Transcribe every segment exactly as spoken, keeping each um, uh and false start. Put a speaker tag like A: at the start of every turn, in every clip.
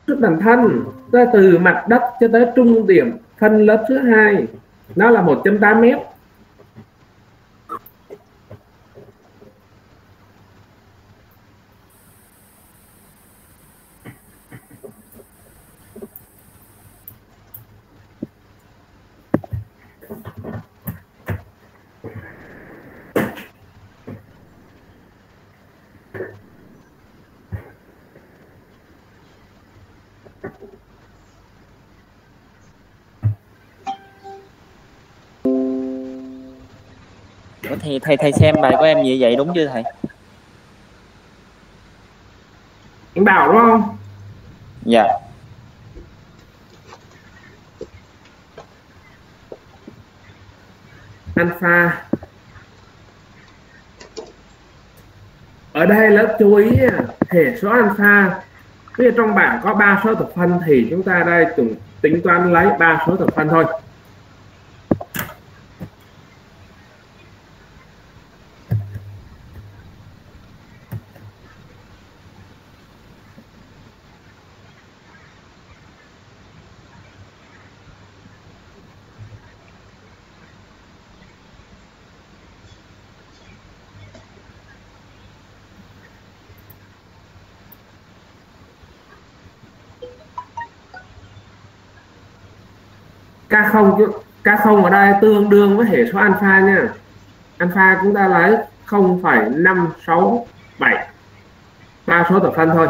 A: suất bằng thân ra từ mặt đất cho tới trung điểm phân lớp thứ hai, nó là một phẩy tám mét.
B: Ủa thì thầy thầy xem bài của em như vậy đúng chưa thầy?
A: Anh bảo đúng không?
B: Dạ.
A: Alpha ở đây lớp chú ý hệ số alpha. Bây giờ trong bảng có ba số thập phân thì chúng ta đây cũng tính toán lấy ba số thập phân thôi. K không K không ở đây tương đương với hệ số alpha nha. Alpha chúng ta lấy không phẩy năm sáu bảy, ba số thập phân thôi.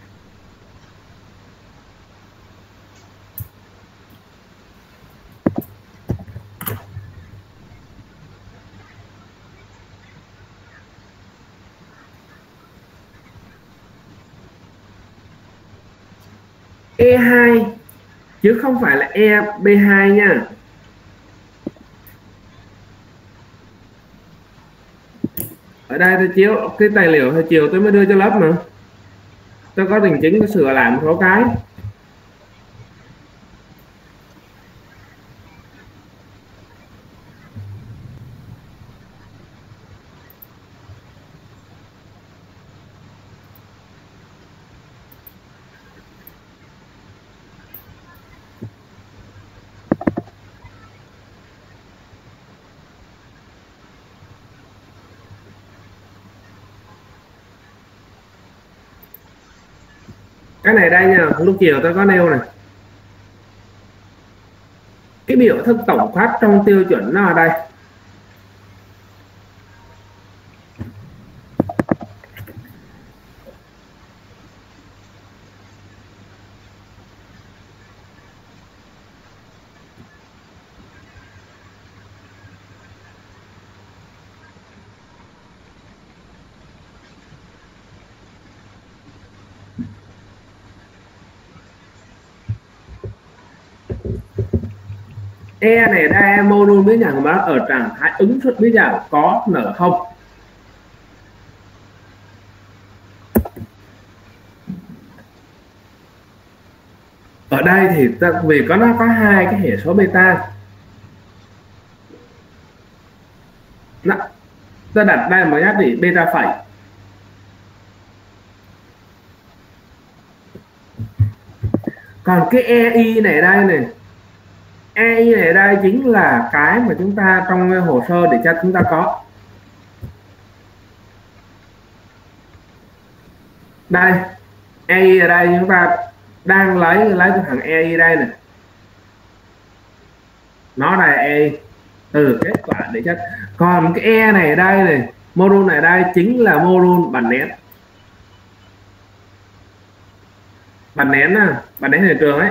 A: E hai chứ không phải là E B hai nha. Ở đây tôi chiếu cái tài liệu hồi chiều tôi mới đưa cho lớp mà. Tôi có đình chính, có sửa lại một số cái. Cái này đây nha, lúc chiều tôi có nêu này. Cái biểu thức tổng quát trong tiêu chuẩn nó ở đây. E này đây mô đun biến dạng của nó ở trạng thái ứng suất biến dạng có nở không? Ở đây thì ta, vì có nó có hai cái hệ số beta. Đó, ta đặt đây một giá trị beta phẩy. Còn cái E I này đây này, E I này đây chính là cái mà chúng ta trong hồ sơ để cho chúng ta có. Đây, E I ở đây chúng ta đang lấy lấy cái thằng E I đây này. Nó là E I từ kết quả để chất. Còn cái E này ở đây này, module này đây chính là module bản nén. Bản nén à, bản nén hiện trường ấy.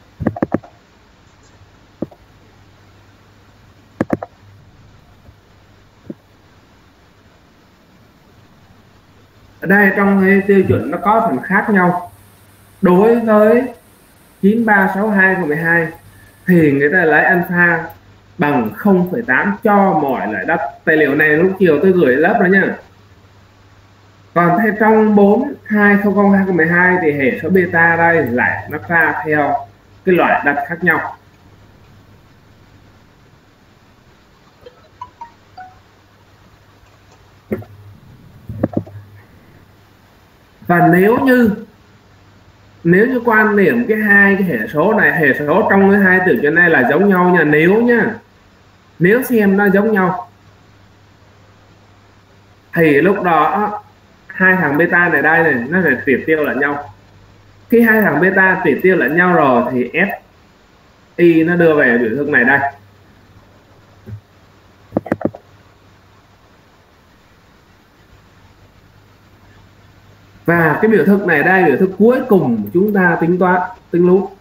A: Ở đây trong cái tiêu chuẩn nó có phần khác nhau. Đối với chín ba sáu hai của mười hai thì người ta lấy alpha bằng không phẩy tám cho mọi loại đất. Tài liệu này lúc chiều tôi gửi lớp rồi nha. Còn theo trong bốn hai không không hai không một hai thì hệ số beta đây lại nó ra theo cái loại đất khác nhau. Và nếu như nếu như quan niệm cái hai cái hệ số này, hệ số trong cái hai từ trên này là giống nhau nha, nếu nha, nếu xem nó giống nhau thì lúc đó hai thằng beta này đây này nó sẽ triệt tiêu lẫn nhau. Khi hai thằng beta triệt tiêu lẫn nhau rồi thì fi nó đưa về biểu thức này đây. Và cái biểu thức này đây, biểu thức cuối cùng chúng ta tính toán tính lũ.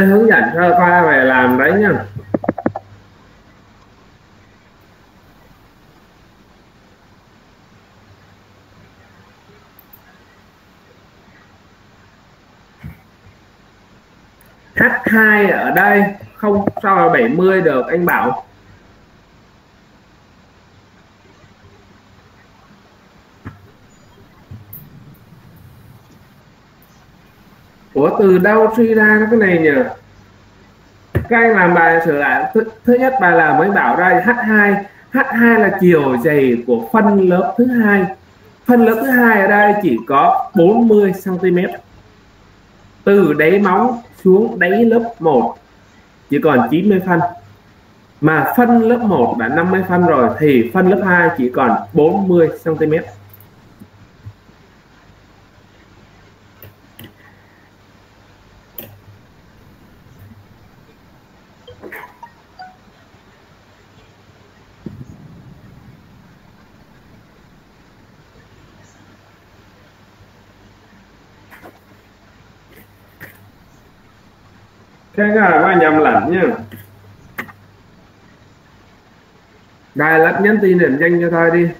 A: Tôi hướng dẫn cho coi về làm đấy nhá. hát hai ở đây không sao là bảy mươi được anh Bảo. Ủa từ đâu suy ra cái này nhỉ? Các anh làm bài sửa lại. Thứ, thứ nhất bài làm mới bảo đây hát hai. hát hai là chiều dày của phân lớp thứ hai. Phân lớp thứ hai ở đây chỉ có bốn mươi xăng ti mét. Từ đáy móng xuống đáy lớp một chỉ còn chín mươi phân. Mà phân lớp một đã năm mươi phân rồi thì phân lớp hai chỉ còn bốn mươi xăng ti mét. Cái là có nhầm lẫn nhá. Đài lẫn nhắn tin điểm danh cho thôi đi.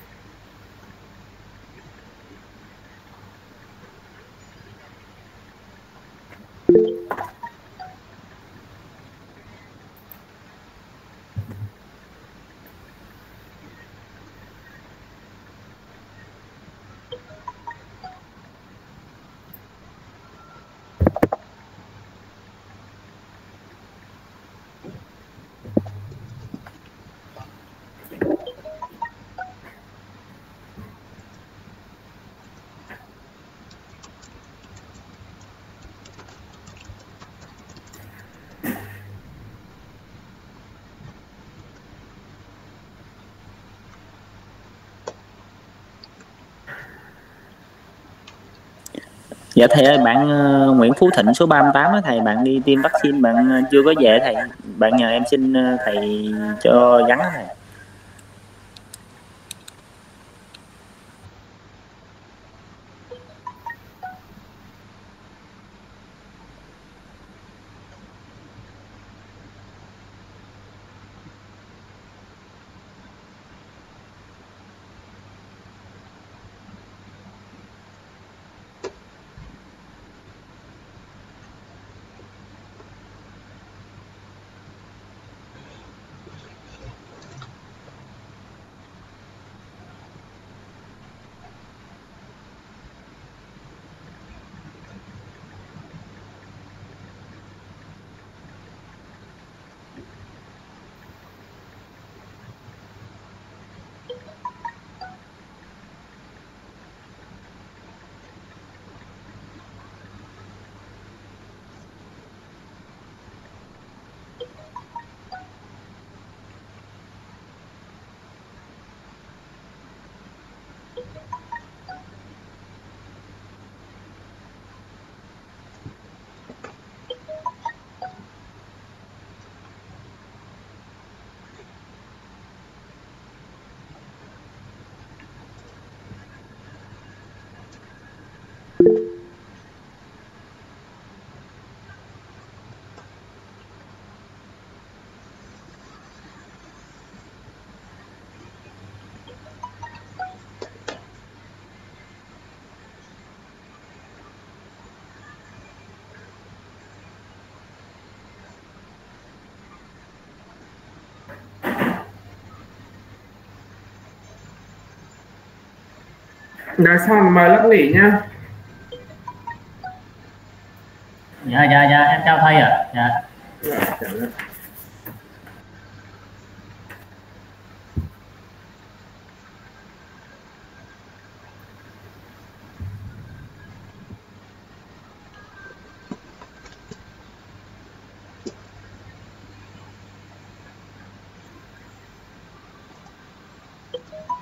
B: Dạ thầy ơi, bạn uh, Nguyễn Phú Thịnh số ba mươi tám á thầy, bạn đi tiêm vaccine bạn uh, chưa có về thầy, bạn nhờ em xin uh, thầy cho gắn thầy.
A: Rồi xong mời lớp nghỉ nhá.
C: Dạ dạ dạ em chào thầy ạ. À. Dạ.
A: Rồi, chào lớp.
C: Thank you.